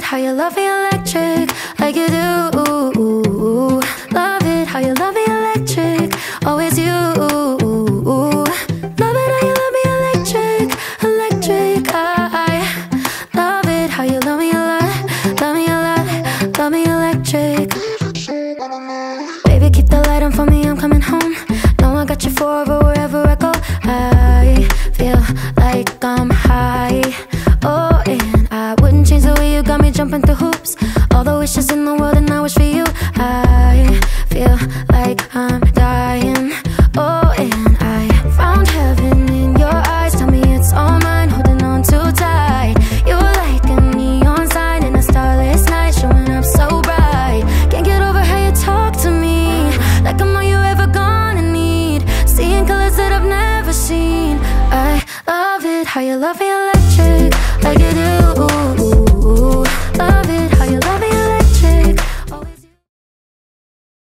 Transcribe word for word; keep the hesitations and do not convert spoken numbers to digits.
how you love me electric, like you do. Love it how you love me